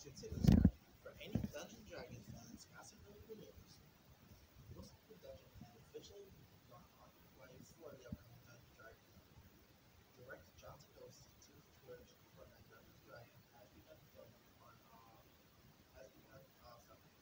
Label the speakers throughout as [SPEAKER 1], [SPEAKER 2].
[SPEAKER 1] continues here. For any Dungeon Dragon fans, massive notable news. Most of the dungeon had officially gone on the way for the upcoming Dungeon Dragon film. Director Jonathan Ghost to the Twitch for a Dungeon Dragon has begun filming on has begun filming.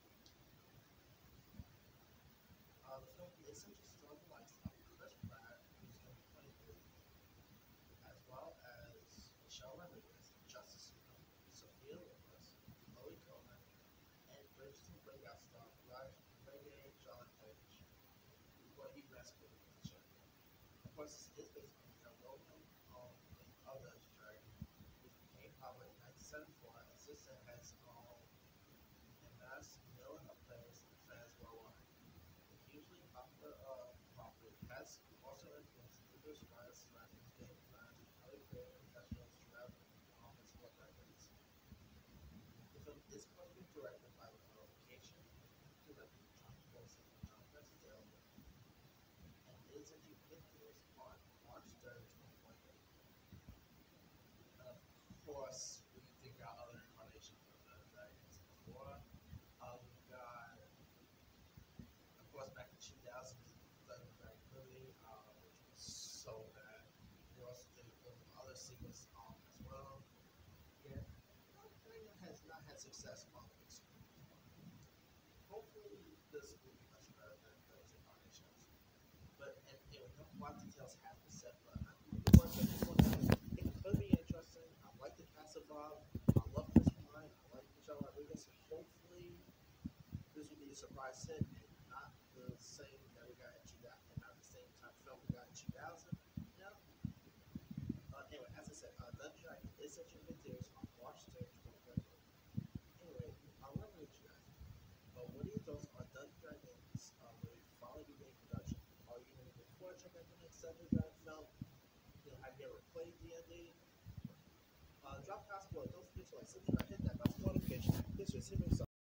[SPEAKER 1] The film essentially stars the likes of Chris Pratt, who's going to be playing the lead, as well as Michelle Rodriguez, Justice Suno, Sophia Lopez, Chloe Coleman, and Bridgerton breakout star Reggae John Page, what he rescued in the show. Of course, this is based on the well-known of Dungeons and Dragons, which became popular in 1974 and since then has amassed millions of players and fans worldwide. The hugely popular property has also influenced numerous writers, writers, game designers, and other creative professionals throughout the sport decades. The film is currently directed by the Qualification, directed by John Wilson and John Francisco, and is in theaters on March 3rd, 2028. And of course, we think about other incarnations of the Dragons before. We've got, of course, back in 2000, the Dragon movie, which was so bad. We also did other sequels as well. Yeah, Dragon has not had success on the big screen before. Hopefully, this will be much better than those incarnations. But anyway, no plot details have been set, but I'm looking forward to this one. It could be interesting. I like the cast of Bob. I love Chris Pine. I like Michelle Rodriguez. Hopefully, this will be a surprise hit and not the same that we got in 2000, and not the same type of film we got in 2000. You know? Anyway, as I said, Dungeon Dragon is set to theaters on March 3rd, 2028. Anyway, I want to know what you guys think. What are your thoughts on Dungeon Dragons will finally begin production? Are you going to look forward to check out the next Dungeon Dragon film? You know, have you ever played D&D? Drop a comment below. Don't forget to like, subscribe, hit that bell notification. This is Henry